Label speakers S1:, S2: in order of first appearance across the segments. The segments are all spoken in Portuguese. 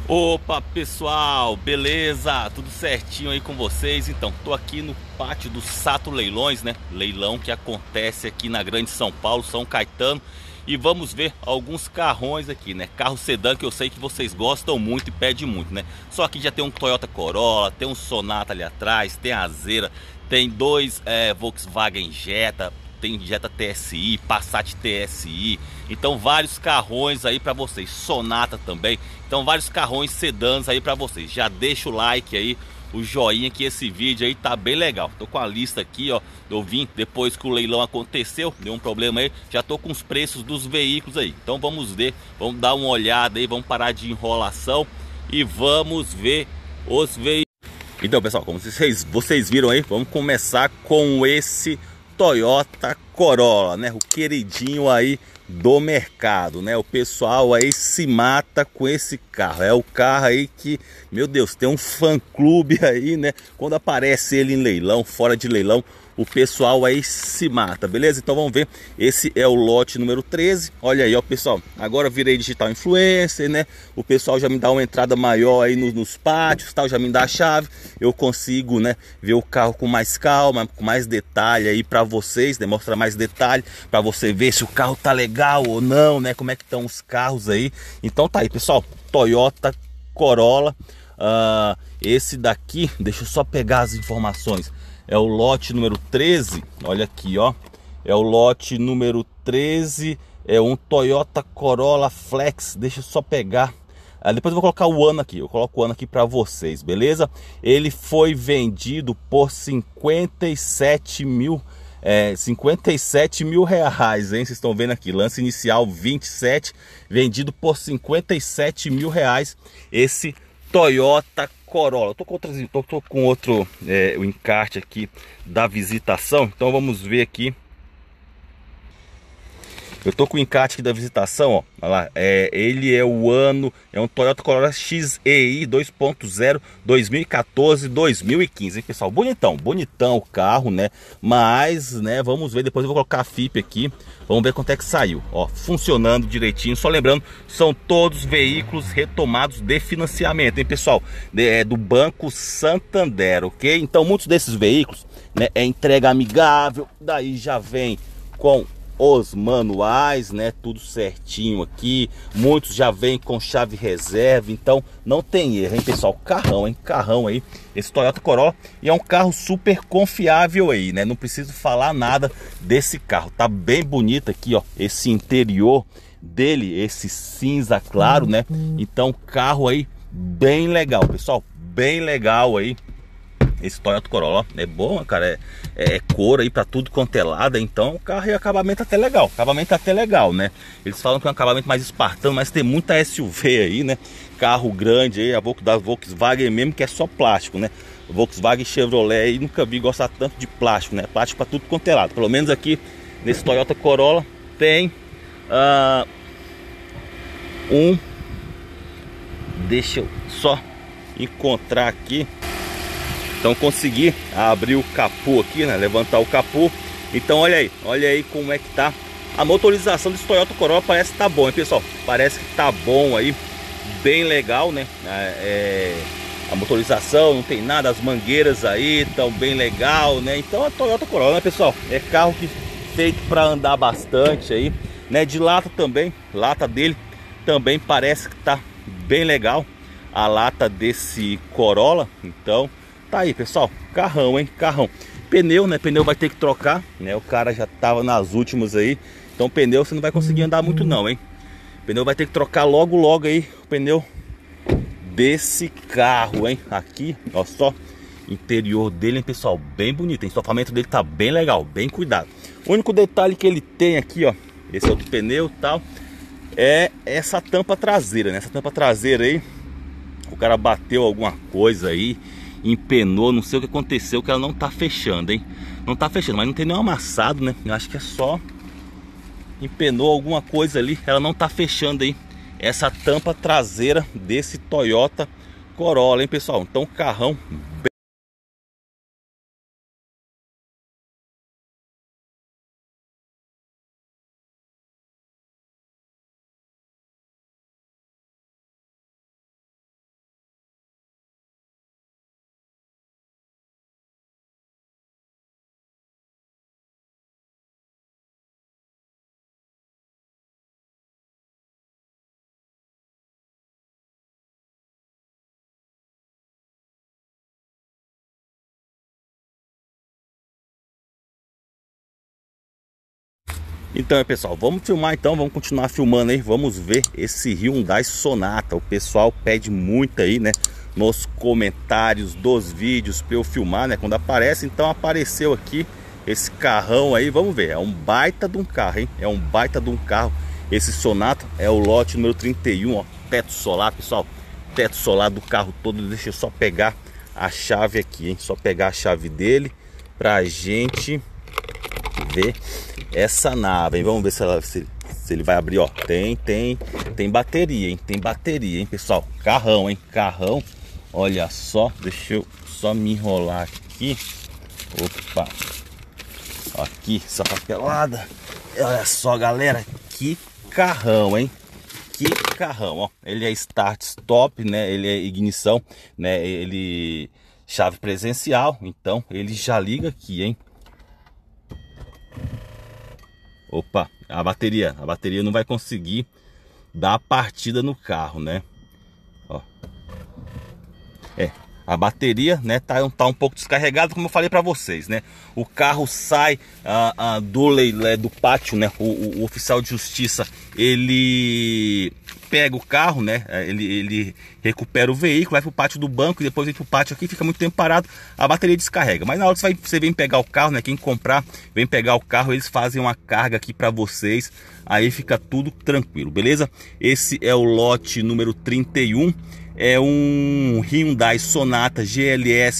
S1: Opa, pessoal, beleza? Tudo certinho aí com vocês? Então, tô aqui no pátio do Sato Leilões, né? Leilão que acontece aqui na Grande São Paulo, São Caetano. E vamos ver alguns carrões aqui, né? Carro sedã que eu sei que vocês gostam muito e pedem muito, né? Só que já tem um Toyota Corolla, tem um Sonata ali atrás, tem a Azera, tem dois Volkswagen Jetta, tem Jetta TSI, Passat TSI, então vários carrões aí para vocês, Sonata também, então vários carrões sedãs aí para vocês. Já deixa o like aí, o joinha, que esse vídeo aí tá bem legal. Tô com a lista aqui, ó, eu vim depois que o leilão aconteceu, deu um problema aí, já tô com os preços dos veículos aí. Então vamos ver, vamos dar uma olhada aí, vamos parar de enrolação e vamos ver os veículos. Então, pessoal, como vocês viram aí, vamos começar com esse Toyota Corolla, né? O queridinho aí do mercado, né? O pessoal aí se mata com esse carro. É o carro aí que, meu Deus, tem um fã-clube aí, né? Quando aparece ele em leilão, fora de leilão, o pessoal aí se mata, beleza? Então vamos ver, esse é o lote número 13. Olha aí, ó, pessoal, agora eu virei digital influencer, né? O pessoal já me dá uma entrada maior aí nos pátios, tal, já me dá a chave. Eu consigo, né, ver o carro com mais calma, com mais detalhe aí para vocês, né? Mostrar mais detalhe para você ver se o carro tá legal ou não, né? Como é que estão os carros aí. Então tá aí, pessoal, Toyota Corolla. Esse daqui, deixa eu só pegar as informações. É o lote número 13, olha aqui, ó. É o lote número 13, é um Toyota Corolla Flex. Deixa eu só pegar. Depois eu vou colocar o ano aqui, eu coloco o ano aqui para vocês, beleza? Ele foi vendido por 57 mil, 57 mil reais, hein? Vocês estão vendo aqui, lance inicial 27, vendido por 57 mil reais, esse Toyota Corolla. Tô com outro o encarte aqui da visitação, então vamos ver aqui. Eu tô com o encarte aqui da visitação, ó. Olha lá, ele é o ano, é um Toyota Corolla XEI 2.0 2014, 2015, hein, pessoal? Bonitão, bonitão o carro, né? Mas, né, vamos ver, depois eu vou colocar a FIP aqui, vamos ver quanto é que saiu, ó, funcionando direitinho. Só lembrando, são todos veículos retomados de financiamento, hein, pessoal? Do Banco Santander, ok? Então, muitos desses veículos, né, é entrega amigável, daí já vem com os manuais, né, tudo certinho aqui. Muitos já vem com chave reserva, então não tem erro, hein, pessoal? Carrão, hein? Carrão aí, esse Toyota Corolla. E é um carro super confiável aí, né? Não preciso falar nada desse carro. Tá bem bonito aqui, ó, esse interior dele, esse cinza claro, né? Então, carro aí bem legal, pessoal. Bem legal aí. Esse Toyota Corolla é bom, cara, é cor aí pra tudo quanto é lado, então o carro e acabamento até legal, né? Eles falam que é um acabamento mais espartano, mas tem muita SUV aí, né? Carro grande aí, da Volkswagen mesmo, que é só plástico, né? Volkswagen Chevrolet aí, nunca vi gostar tanto de plástico, né? Plástico pra tudo quanto é lado. Pelo menos aqui nesse Toyota Corolla tem deixa eu só encontrar aqui. Então consegui abrir o capô aqui, né? Levantar o capô. Então olha aí como é que tá a motorização desse Toyota Corolla. Parece que tá bom, hein, pessoal? Parece que tá bom aí, bem legal, né? A motorização não tem nada, as mangueiras aí estão bem legal, né? Então a Toyota Corolla, né, pessoal? É carro que feito para andar bastante aí, né? De lata também, lata dele também parece que tá bem legal, a lata desse Corolla. Então tá aí, pessoal, carrão, hein, carrão. Pneu, né, pneu vai ter que trocar, né, o cara já tava nas últimas aí. Então pneu você não vai conseguir andar muito não, hein. Pneu vai ter que trocar logo aí, o pneu desse carro, hein. Aqui, ó só, interior dele, hein, pessoal, bem bonito, hein. O estofamento dele tá bem legal, bem cuidado. O único detalhe que ele tem aqui, ó, esse outro pneu e tal, é essa tampa traseira, né, essa tampa traseira aí, o cara bateu alguma coisa aí, empenou, não sei o que aconteceu, que ela não tá fechando, hein? Não tá fechando, mas não tem nenhum amassado, né? Eu acho que é só empenou alguma coisa ali, ela não tá fechando aí essa tampa traseira desse Toyota Corolla, hein, pessoal? Então, carrão Então, pessoal, vamos filmar então, vamos continuar filmando aí, vamos ver esse Hyundai Sonata. O pessoal pede muito aí, né, nos comentários dos vídeos para eu filmar, né, quando aparece. Então apareceu aqui esse carrão aí, vamos ver, é um baita de um carro, hein, é um baita de um carro. Esse Sonata é o lote número 31, ó, teto solar, pessoal, teto solar do carro todo. Deixa eu só pegar a chave aqui, hein, só pegar a chave dele pra gente ver essa nave, hein? Vamos ver se ele vai abrir, ó. Tem bateria, hein? Tem bateria, hein, pessoal? Carrão, hein? Carrão. Olha só, deixa eu só me enrolar aqui. Opa. Aqui, essa papelada. Olha só, galera, que carrão, hein? Que carrão, ó. Ele é start stop, né? Ele é ignição, né? Ele chave presencial, então ele já liga aqui, hein? Opa, a bateria não vai conseguir dar a partida no carro, né? Ó. A bateria, né, tá um pouco descarregada, como eu falei para vocês, né? O carro sai do pátio, né? O oficial de justiça, ele pega o carro, né? Ele recupera o veículo, vai pro pátio do banco e depois vem pro pátio aqui, fica muito tempo parado, a bateria descarrega. Mas na hora que você vem pegar o carro, né? Quem comprar, vem pegar o carro, eles fazem uma carga aqui para vocês, aí fica tudo tranquilo, beleza? Esse é o lote número 31. É um Hyundai Sonata GLS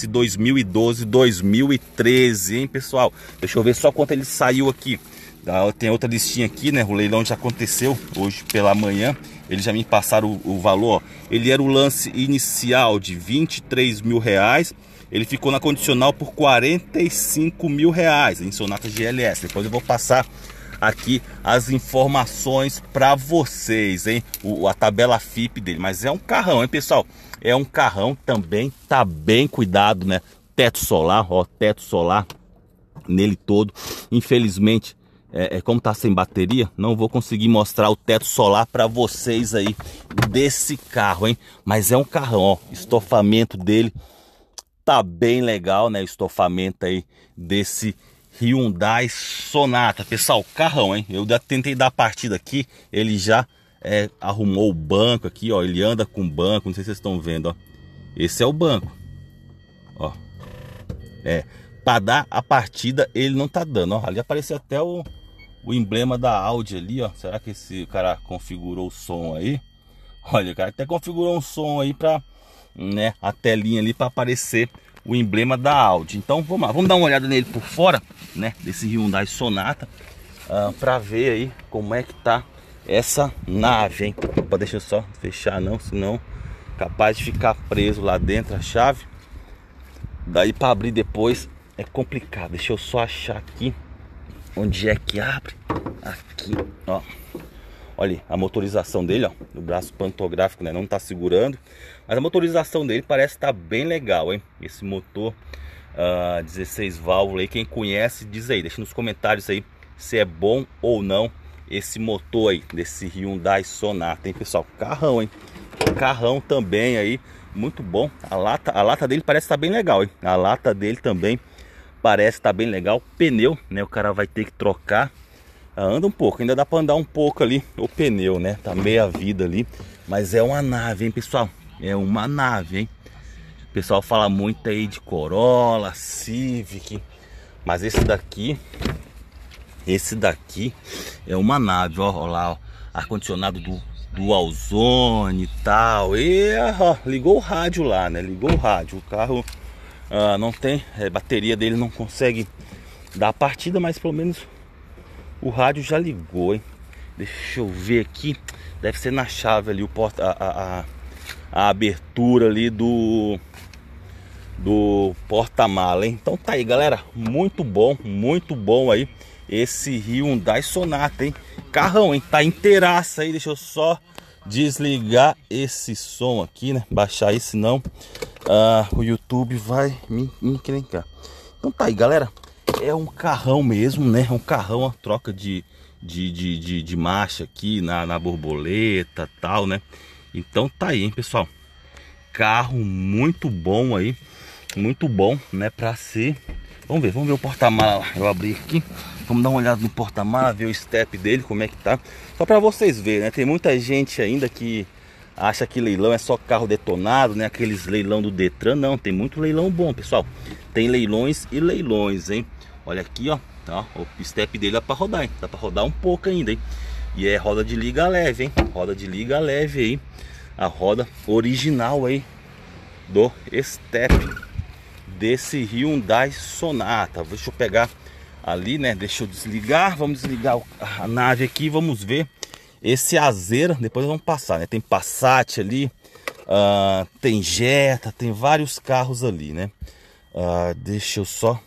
S1: 2012-2013, hein, pessoal? Deixa eu ver só quanto ele saiu aqui. Tem outra listinha aqui, né? O leilão já aconteceu hoje pela manhã. Eles já me passaram o valor, ó. Ele era o lance inicial de 23 mil reais. Ele ficou na condicional por 45 mil reais em Sonata GLS. Depois eu vou passar aqui as informações para vocês, hein? A tabela FIP dele. Mas é um carrão, hein, pessoal? É um carrão também, tá bem cuidado, né? Teto solar, ó, teto solar nele todo. Infelizmente, como tá sem bateria, não vou conseguir mostrar o teto solar para vocês aí desse carro, hein? Mas é um carrão, ó. Estofamento dele tá bem legal, né? O estofamento aí desse Hyundai Sonata, pessoal, carrão, hein? Eu tentei dar a partida aqui, ele já arrumou o banco aqui, ó. Ele anda com banco, não sei se vocês estão vendo, ó. Esse é o banco, ó. Para dar a partida ele não tá dando, ó. Ali apareceu até o emblema da Audi ali, ó. Será que esse cara configurou o som aí? Olha, o cara até configurou um som aí para, né, a telinha ali para aparecer o emblema da Audi. Então vamos lá, vamos dar uma olhada nele por fora, né, desse Hyundai Sonata, para ver aí como é que tá essa nave, hein? Opa, deixa eu só fechar, não, senão capaz de ficar preso lá dentro a chave. Daí para abrir depois é complicado. Deixa eu só achar aqui onde é que abre. Aqui, ó. Olha a motorização dele, ó. O braço pantográfico, né, não tá segurando. Mas a motorização dele parece estar bem legal, hein? Esse motor 16 válvulas aí, quem conhece, diz aí. Deixa nos comentários aí se é bom ou não esse motor aí, desse Hyundai Sonata, hein, pessoal? Carrão, hein? Carrão também aí, muito bom. A lata dele parece estar bem legal, hein? A lata dele também parece estar bem legal. Pneu, né? O cara vai ter que trocar. Anda um pouco, ainda dá para andar um pouco ali o pneu, né? Tá meia vida ali, mas é uma nave, hein, pessoal? É uma nave, hein? O pessoal fala muito aí de Corolla, Civic, mas esse daqui é uma nave, ó, lá, ó, ar-condicionado do Ozone e tal. E ó, ligou o rádio lá, né? Ligou o rádio. O carro não tem bateria dele, não consegue dar a partida, mas pelo menos o rádio já ligou, hein? Deixa eu ver aqui. Deve ser na chave ali, a abertura ali do porta-mala, hein? Então tá aí, galera. Muito bom aí esse Hyundai Sonata, hein? Carrão, hein? Tá inteiraça aí. Deixa eu só desligar esse som aqui, né? Baixar aí, senão o YouTube vai me encrencar. Então tá aí, galera. É um carrão mesmo, né? É um carrão, a troca de marcha aqui na borboleta, tal, né? Então tá aí, hein, pessoal? Carro muito bom aí, muito bom, né? Para ser Vamos ver o porta-mala lá. Eu abri aqui. Vamos dar uma olhada no porta-mala, ver o step dele, como é que tá. Só pra vocês verem, né? Tem muita gente ainda que acha que leilão é só carro detonado, né? Aqueles leilão do Detran. Não, tem muito leilão bom, pessoal. Tem leilões e leilões, hein? Olha aqui, ó. Ó, o step dele dá pra rodar, hein? Dá pra rodar um pouco ainda, hein? E é roda de liga leve, hein? Roda de liga leve aí. A roda original aí do step desse Hyundai Sonata. Deixa eu pegar ali, né? Deixa eu desligar. Vamos desligar a nave aqui. Vamos ver esse Azera. Depois vamos passar, né? Tem Passat ali, tem Jetta, tem vários carros ali, né? Deixa eu só...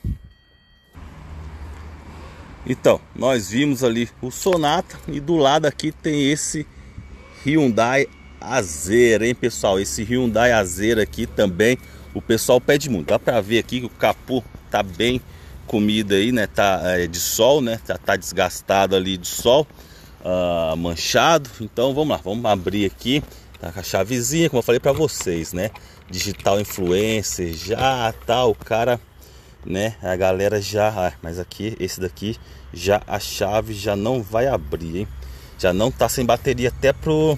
S1: Então, nós vimos ali o Sonata e do lado aqui tem esse Hyundai Azera, hein, pessoal? Esse Hyundai Azera aqui também o pessoal pede muito. Dá pra ver aqui que o capô tá bem comido aí, né? Tá de sol, né? Tá desgastado ali de sol, manchado. Então vamos lá, vamos abrir aqui. Tá com a chavezinha, como eu falei pra vocês, né? Digital influencer já, tá, o cara... né, a galera já, mas aqui, esse daqui já a chave já não vai abrir, hein? Já não tá sem bateria até pro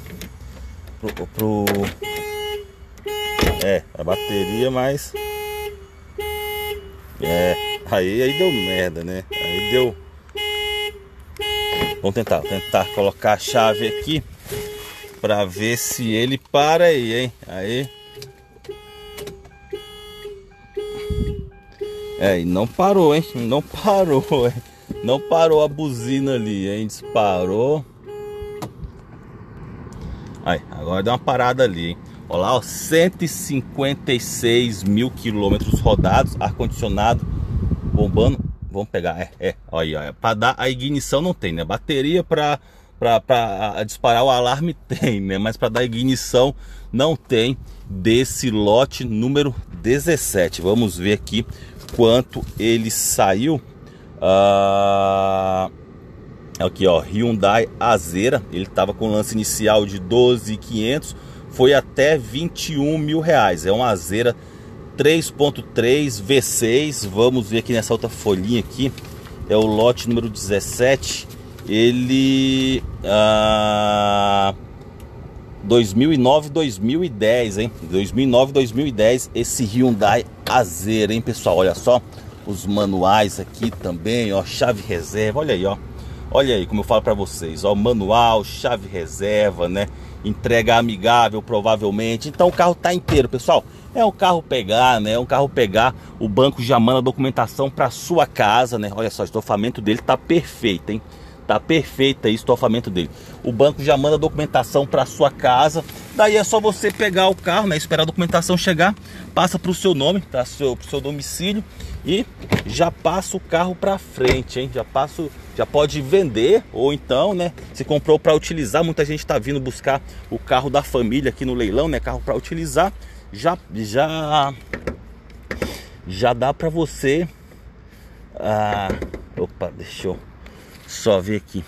S1: a bateria, mas aí deu merda, né? Aí deu. Vamos tentar colocar a chave aqui pra ver se ele para aí, hein? Aí. E não parou, hein? Não parou, hein? Não parou a buzina ali, hein? Disparou. Aí, agora deu uma parada ali, hein? Olha lá, ó, 156 mil quilômetros rodados, ar-condicionado bombando. Vamos pegar, olha, para dar a ignição não tem, né? Bateria para disparar o alarme tem, né? Mas para dar ignição não tem desse lote número 17. Vamos ver aqui quanto ele saiu. Aqui, ó, Hyundai Azera. Ele estava com lance inicial de 12.500, foi até 21 mil reais. É um Azera 3.3 V6. Vamos ver aqui nessa outra folhinha aqui. É o lote número 17. Ele 2009, 2010, hein? 2009, 2010, esse Hyundai Azera, hein, pessoal? Olha só os manuais aqui também, ó, chave reserva, olha aí, ó. Olha aí como eu falo para vocês, ó, manual, chave reserva, né? Entrega amigável, provavelmente. Então o carro tá inteiro, pessoal. É um carro pegar, né? É um carro pegar. O banco já manda a documentação para sua casa, né? Olha só, o estofamento dele tá perfeito, hein? Tá perfeito aí o estofamento dele. O banco já manda a documentação para sua casa. Daí é só você pegar o carro, né? Esperar a documentação chegar, passa para o seu nome, tá? Pro seu domicílio, e já passa o carro para frente, hein? Já pode vender, ou então, né? Se comprou para utilizar, muita gente tá vindo buscar o carro da família aqui no leilão, né? Carro para utilizar, já dá para você. Opa, deixa eu só ver aqui.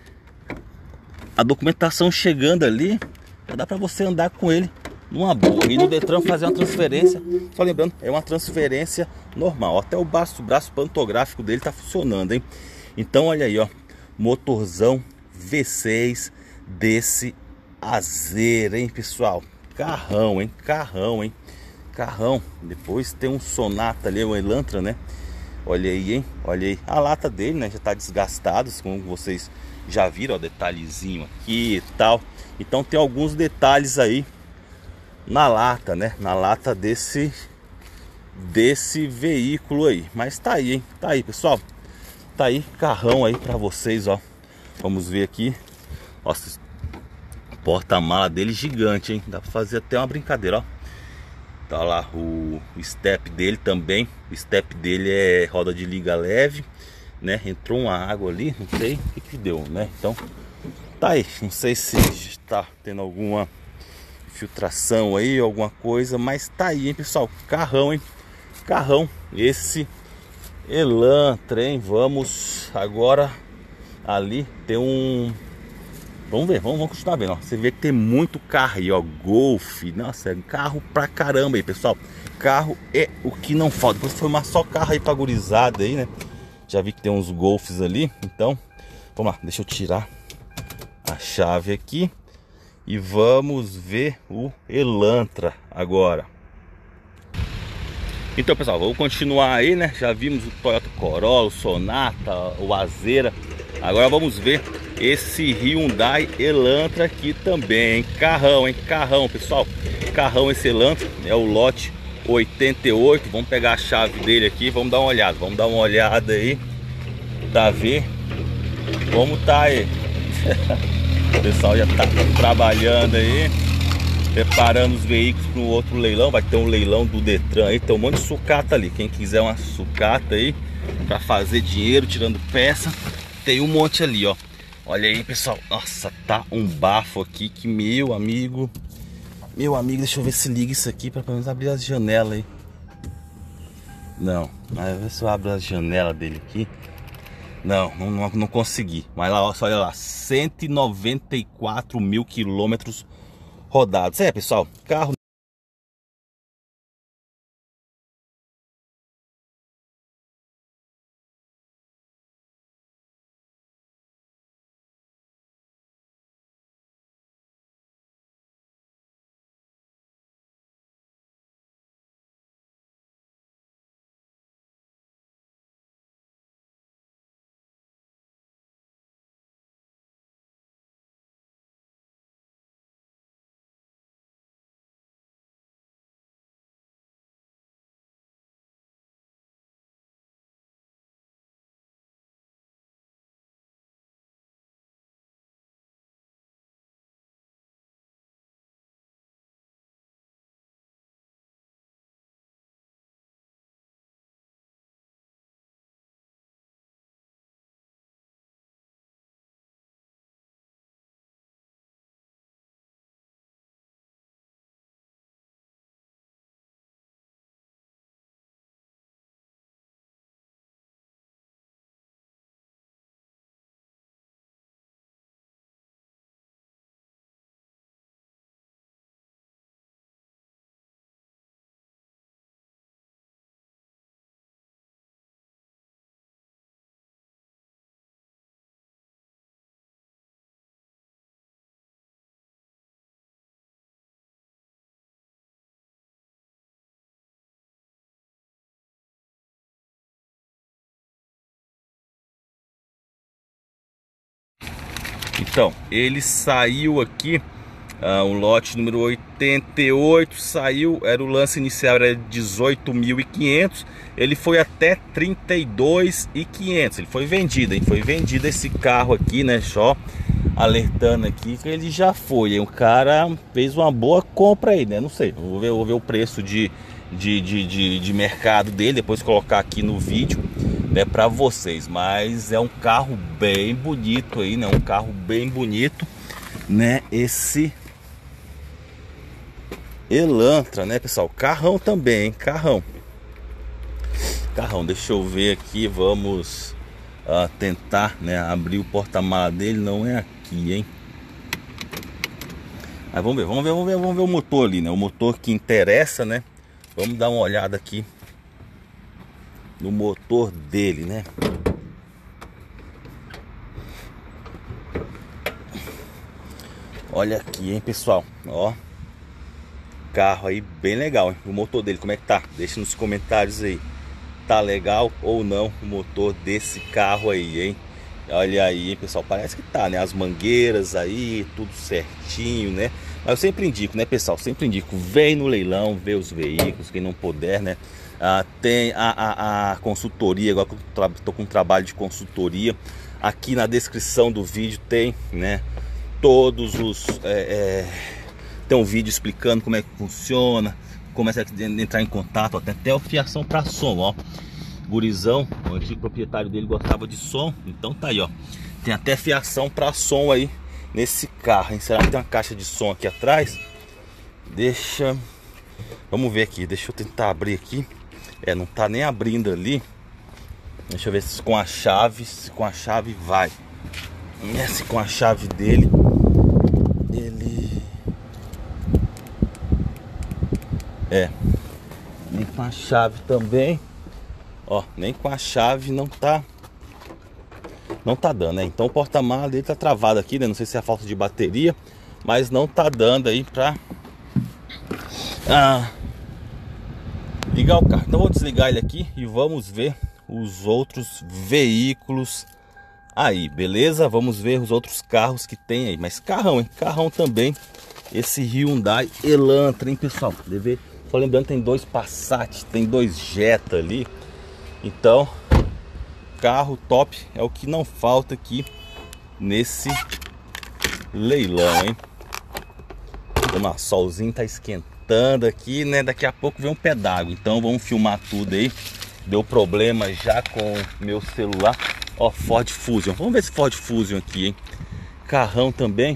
S1: A documentação chegando ali, já dá para você andar com ele numa boa. E no Detran fazer uma transferência, só lembrando, é uma transferência normal. Até o braço pantográfico dele tá funcionando, hein? Então olha aí, ó, motorzão V6 desse Azera, hein, pessoal? Carrão, hein? Carrão, hein? Carrão. Depois tem um Sonata ali, o Elantra, né? Olha aí, hein? Olha aí. A lata dele, né? Já tá desgastada, como vocês já viram, ó, detalhezinho aqui e tal. Então tem alguns detalhes aí na lata, né? Na lata desse veículo aí. Mas tá aí, hein? Tá aí, pessoal. Tá aí, carrão aí pra vocês, ó. Vamos ver aqui. Nossa, porta-mala dele gigante, hein? Dá pra fazer até uma brincadeira, ó. Tá lá o step dele também. O step dele é roda de liga leve, né? Entrou uma água ali, não sei o que deu, né? Então tá aí, não sei se está tendo alguma filtração aí, alguma coisa, mas tá aí, hein, pessoal? Carrão, hein? Carrão, esse Elantra, hein? Vamos agora ali, tem um Vamos ver, vamos continuar vendo, ó. Você vê que tem muito carro aí, ó. Golf, nossa, é carro pra caramba aí, pessoal. Carro é o que não falta. Depois foi uma só carro aí pra gurizada aí, né? Já vi que tem uns Golfs ali. Então, vamos lá, deixa eu tirar a chave aqui. E vamos ver o Elantra agora. Então, pessoal, vamos continuar aí, né? Já vimos o Toyota Corolla, o Sonata, o Azera. Agora vamos ver esse Hyundai Elantra aqui também, hein? Carrão, hein? Carrão, pessoal. Carrão esse Elantra, é o lote 88. Vamos pegar a chave dele aqui, vamos dar uma olhada. Vamos dar uma olhada aí pra ver como tá aí. O pessoal já tá trabalhando aí, preparando os veículos para um outro leilão. Vai ter um leilão do Detran aí, tem um monte de sucata ali. Quem quiser uma sucata aí para fazer dinheiro, tirando peça, tem um monte ali, ó. Olha aí, pessoal. Nossa, tá um bafo aqui que, meu amigo, deixa eu ver se liga isso aqui para pelo menos abrir as janelas aí. Não, mas ver se eu abro as janelas dele aqui. Não consegui. Mas lá, ó, olha lá, 194 mil quilômetros rodados. É, pessoal, carro. Então, ele saiu aqui, o lote número 88 saiu, era o lance inicial, era 18.500, ele foi até 32.500, ele foi vendido, hein? Foi vendido esse carro aqui, né? Só alertando aqui que ele já foi, hein? O cara fez uma boa compra aí, né? Não sei, vou ver o preço de mercado dele, depois colocar aqui no vídeo, né, para vocês. Mas é um carro bem bonito aí, né? Um carro bem bonito, né? Esse Elantra, né, pessoal? Carrão também, hein? Carrão. Deixa eu ver aqui, vamos tentar, né, abrir o porta-mala dele. Não é aqui, hein? Mas vamos ver o motor ali, né? O motor que interessa, né? Vamos dar uma olhada aqui no motor dele, né? Olha aqui, hein, pessoal, ó, carro aí bem legal, hein? O motor dele, como é que tá? Deixa nos comentários aí, tá legal ou não o motor desse carro aí, hein? Olha aí, hein, pessoal, parece que tá, né? As mangueiras aí, tudo certinho, né? Mas eu sempre indico, né, pessoal? Sempre indico, vem no leilão, vê os veículos, quem não puder, né? Tem a consultoria, agora que eu tô com um trabalho de consultoria. Aqui na descrição do vídeo tem, né, todos os... tem um vídeo explicando como é que funciona, como é que entrar em contato, até fiação para som, ó. Gurizão, o antigo proprietário dele gostava de som, então tá aí, ó. Tem até fiação para som aí nesse carro, hein? Será que tem uma caixa de som aqui atrás? Vamos ver aqui, deixa eu tentar abrir aqui. Não tá nem abrindo ali. Deixa eu ver se com a chave vai. Se com a chave dele É, nem com a chave também. Ó, nem com a chave não tá dando, né? Então o porta-mala dele tá travado aqui, né? Não sei se é a falta de bateria, mas não tá dando aí pra ligar o carro. Então vou desligar ele aqui e vamos ver os outros veículos aí, beleza? Vamos ver os outros carros que tem aí. Mas carrão, hein? Carrão também. Esse Hyundai Elantra, hein, pessoal? Só lembrando, tem 2 Passat, tem 2 Jetta ali. Então, carro top é o que não falta aqui nesse leilão, hein? O solzinho tá esquentando aqui, né? Daqui a pouco vem um pé d'água. Então vamos filmar tudo aí. Deu problema já com meu celular. Ó, Ford Fusion. Vamos ver esse Ford Fusion aqui, hein? Carrão também.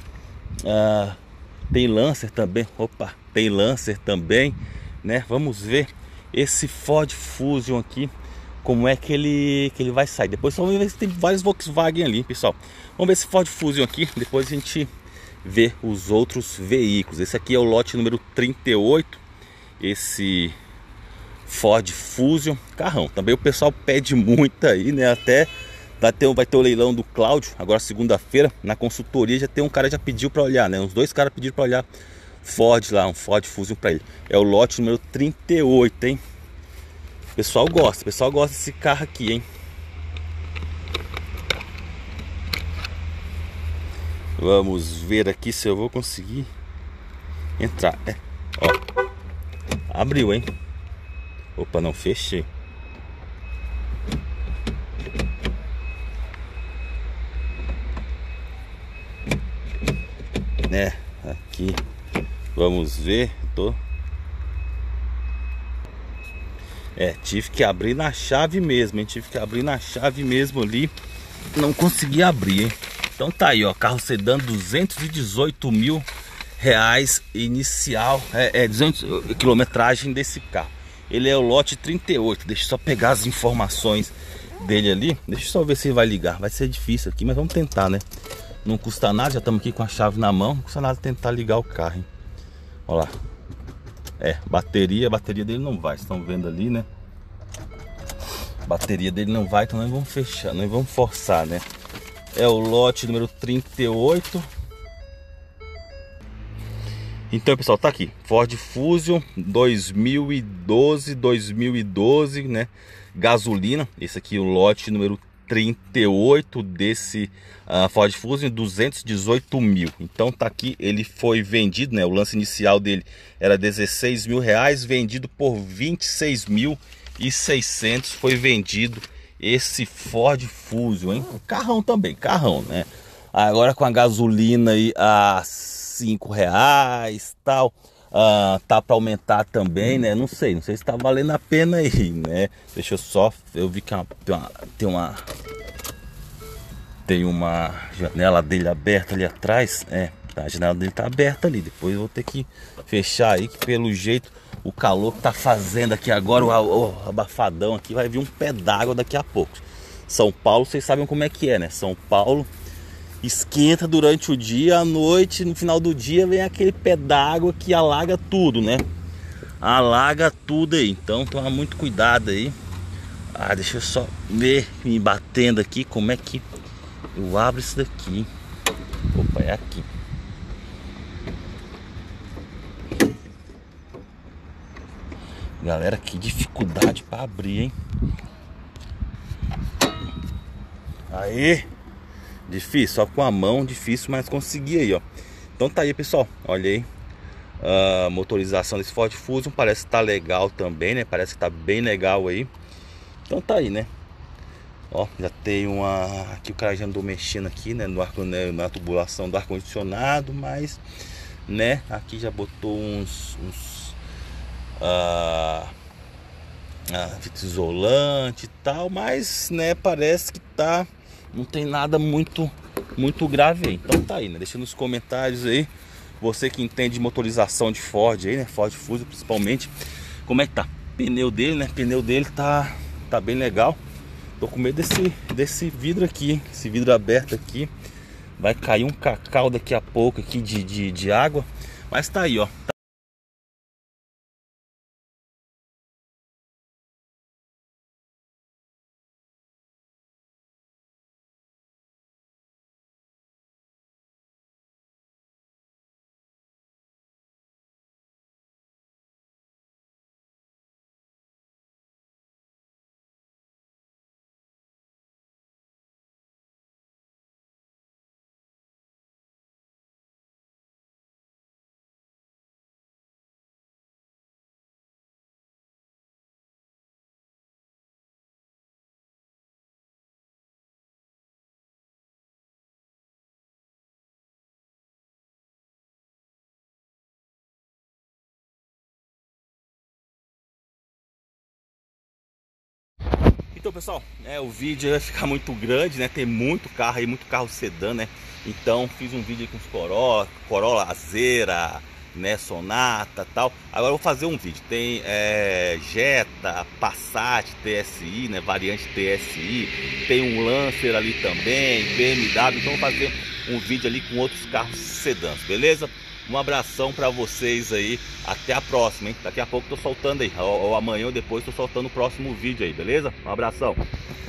S1: Tem Lancer também. Opa, tem Lancer também, né? Vamos ver esse Ford Fusion aqui, como é que ele vai sair. Depois vamos ver se tem vários Volkswagen ali, pessoal. Vamos ver esse Ford Fusion aqui. Depois a gente vê os outros veículos. Esse aqui é o lote número 38. Esse Ford Fusion, carrão. Também o pessoal pede muito aí, né? Até vai ter o leilão do Cláudio, agora segunda-feira, na consultoria. Já tem um cara que já pediu para olhar, né? Uns 2 caras pediram para olhar Ford lá, um Ford Fusion para ele. É o lote número 38, hein? O pessoal gosta desse carro aqui, hein? Vamos ver aqui se eu vou conseguir entrar. Ó, abriu, hein? Opa, não fechei. Né, aqui. Vamos ver. Tive que abrir na chave mesmo, hein? Tive que abrir na chave mesmo ali. Não consegui abrir, hein? Então tá aí, ó. Carro sedã, 218 mil reais inicial. 200 quilometragem desse carro. Ele é o lote 38. Deixa eu só pegar as informações dele ali. Deixa eu só ver se ele vai ligar. Vai ser difícil aqui, mas vamos tentar, né? Não custa nada, já estamos aqui com a chave na mão. Não custa nada tentar ligar o carro, hein? Olha lá. A bateria dele não vai. Vocês estão vendo ali, né? A bateria dele não vai, então nós vamos fechar, nós vamos forçar, né? É o lote número 38. Então, pessoal, tá aqui. Ford Fusion 2012, né? Gasolina. Esse aqui é o lote número 38 desse Ford Fusion, 218 mil. Então tá aqui, ele foi vendido, né? O lance inicial dele era 16 mil reais, vendido por 26.600. Foi vendido esse Ford Fusion, hein? Carrão também, carrão, né? Agora com a gasolina aí a 5 reais, tal. Tá para aumentar também, né? Não sei se tá valendo a pena aí, né? Deixa eu só, eu vi que tem uma janela dele aberta ali atrás. A janela dele tá aberta ali. Depois eu vou ter que fechar aí, que pelo jeito o calor que tá fazendo aqui agora, o abafadão aqui, vai vir um pé d'água daqui a pouco. São Paulo, vocês sabem como é que é, né? São Paulo esquenta durante o dia, à noite, no final do dia vem aquele pé d'água que alaga tudo, né? Alaga tudo aí, então toma muito cuidado aí. Deixa eu só ver, me batendo aqui, como é que eu abro isso daqui. Opa, é aqui. Galera, que dificuldade para abrir, hein? Aí, difícil, só com a mão, difícil, mas consegui aí, ó. Então tá aí, pessoal, olha aí. A motorização desse Ford Fusion parece que tá legal também, né? Parece que tá bem legal aí. Então tá aí, né? Ó, já tem aqui o cara já andou mexendo aqui, né? Na tubulação do ar-condicionado, mas, né? Aqui já botou uns fita isolante e tal, mas, né? Parece que tá... Não tem nada muito grave aí. Então tá aí, né? Deixa nos comentários aí, você que entende de motorização de Ford aí, né? Ford Fusion principalmente, como é que tá? Pneu dele, né? Pneu dele tá bem legal. Tô com medo desse vidro aqui, hein? Esse vidro aberto aqui. Vai cair um cacau daqui a pouco aqui de água. Mas tá aí, ó. Então, pessoal, o vídeo vai ficar muito grande, né? Tem muito carro aí, muito carro sedã, né? Então fiz um vídeo aí com os Corolla Azera, né, Sonata, tal. Agora eu vou fazer um vídeo. Tem Jetta, Passat, TSI, né, variante TSI. Tem um Lancer ali também, BMW. Então vou fazer um vídeo ali com outros carros sedãs, beleza? Um abração para vocês aí. Até a próxima, hein? Daqui a pouco tô soltando aí, ou amanhã ou depois tô soltando o próximo vídeo aí, beleza? Um abração.